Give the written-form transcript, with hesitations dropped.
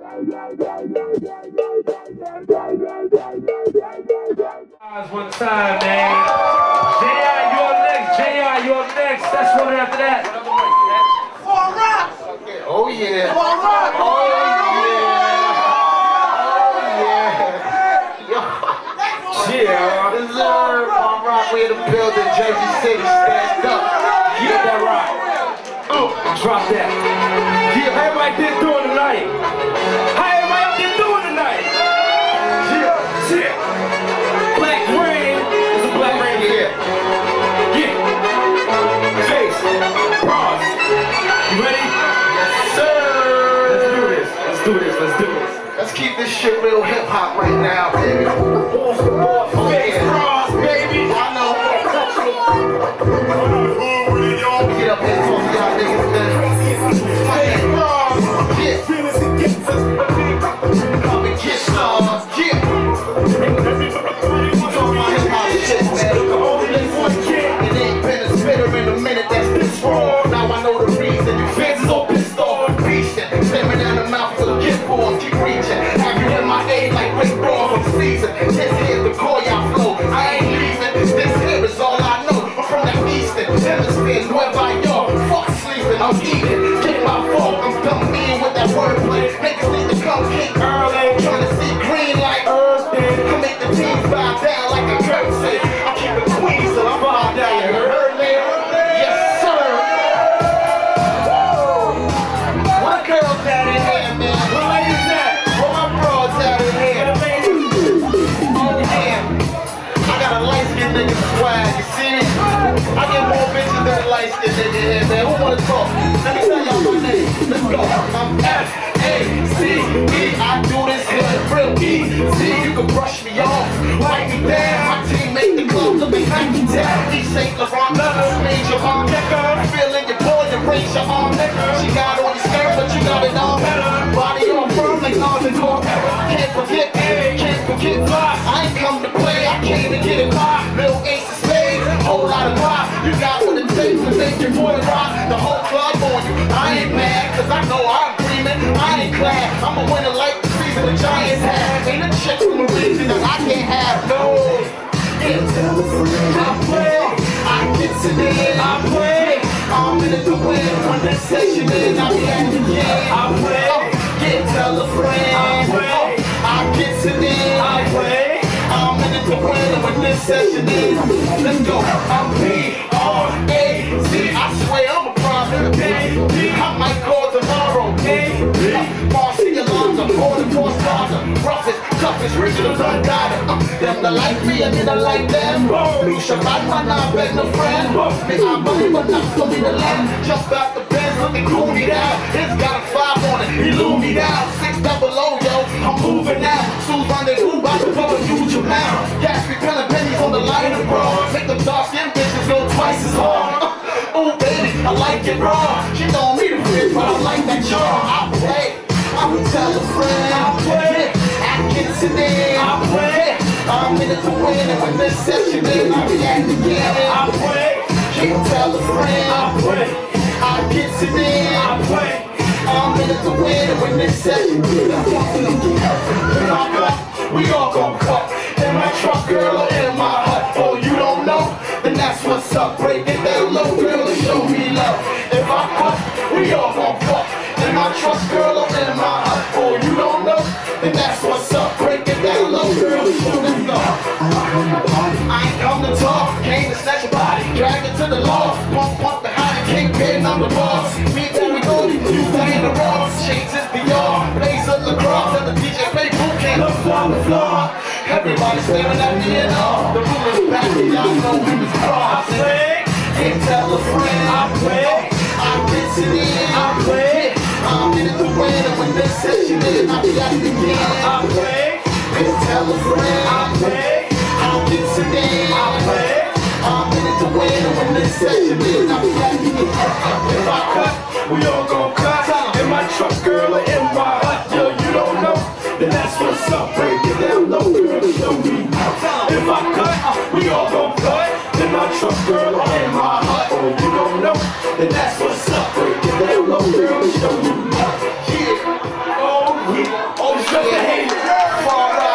One time, man. J.I., you up next. J.I., you up next. That's one after that. Oh yeah. Oh yeah. Yeah. Deserve Farm Rock. We in the building. Jersey City. Stand up. Get that rock. Oh, drop that. Yeah, how everybody did doing tonight? How everybody up there doing tonight? Yeah, yeah. Black rain. There's a black rain here. Yeah. Face. Braz. You ready? Yes, sir. Let's do this. Let's do this. Let's do this. Let's keep this shit real hip hop right now, baby. Face Braz, baby. I know. Get up here, talk to y'all niggas, man. Face Braz. Yeah. Come and get some. Yeah. Talk my hip hop shit, man. It ain't been a spitter in a minute that's this wrong. Now I know the reason. You fans is all pissed off. Beastin'. Staring down the mouth for the gift balls. Keep reaching. Have you in my aid like Rick Ball from season? This here's the call y'all flow. I ain't leaving. This here is all I know. I'm from the eastern hemisphere. Nueva York. Fuck sleeping. I'm eating. Get my fork. I'm coming in with that wordplay. Niggas need to come kick early. Trying to see green like Earth. I make the teams bow down like a curtsy. I keep it queen till I'm bow down. You heard me? Yes, sir. What girls out in here, man? What ladies at? What my bros out in here? Oh, damn. I got a light-skinned nigga swag, you see me? I get more bitches than a light-skinned nigga here, man. Who wanna talk? Let me tell y'all my name. Let's go. I'm F-A-C-E. I do this here real easy. You can brush me off, wipe me down. My team make the club look like Nike down. He St. Laurent, major arm nigga. Feeling your boy, you raise your arm nigga. She got on your skirt, but you got it all better. Body on firm like arms and core. Can't forget, can't forget fly. I ain't come to play, I came to get it by. Little ace of spades, whole lot of pop. You got what it takes to make your boy rock. The whole club on you. I ain't mad, cause I know I'm dreaming. I ain't glad, I'm a winner like the season the Giants have. Ain't a chick from a region that I can't have, no. Yeah, tell a friend I play, I get to the end, I play. I'm in it to win, when this session is, I be at the end, I play. Yeah, tell a friend I play, I get to the end, I play. I'm in it to win, when this session is, let's go. I'm P-R-A-Z, I swear I'm a problem. I might call tomorrow, Marcy Alonzo, or the Poor Starter, roughest, toughest, original, unguided. Them that like me and me that like them. Me Shabbat, man, I beg no friend. Me I'm money, but not to be the land. Jump out the Benz, looking cool me down. It's got a 5 on it, he blew me down. 6 double O, yo, I'm moving now. Soon rendezvous, about to blow a huge amount. Gas be pelling pennies on the line of bra. Make them dark skin bitches go twice as hard. Ooh, baby, I like it raw. She don't need a bitch, but I like that jaw. I play, I would tell a friend. I play, I get to there. I play, I'm in it to win. And when this session is, I'll be at the game. I play, can't tell a friend. I play, I get to there. I play, I'm in it to win. And when this session is, I'll be at the game. We all gon' cut. In my truck, girl, or in my hut. Oh, you don't know? Then that's what's up. Break it down low, girl, and show me love. If I cut, we all gon' fuck. In my truck, girl, or in my hut. Oh, you don't know? Then that's what's up. Break it down low, girl, and show me love. I ain't come to talk, came to snatch your body, drag it to the law. Pump behind the kingpin, I'm the boss. Me, there we go, you playing the Ross. Shades is beyond, plays of lacrosse, and the DJ play boot camp up on the floor. Everybody staring at me and all. The room is back, and y'all know we was Braz. I play, can't tell a friend. I play, I get to the end. I play, I'm in it to win, and when this session is, I'll be at the end. I play, can't tell a friend. I play, I'll get to the end. I play, I'm in it to win, and when this session is, I'll be at the end. If I cut, we all gon' cut. In my truck, girl, or in my hut, yo, you don't know. Then that's what's up, break it down low, girl, show me. If I cut, we all gon' cut. In my truck, girl, or in my hut, oh, you don't know. Then that's what's up, break it down low, girl, show me. Yeah, oh yeah. Just the haters. Far right.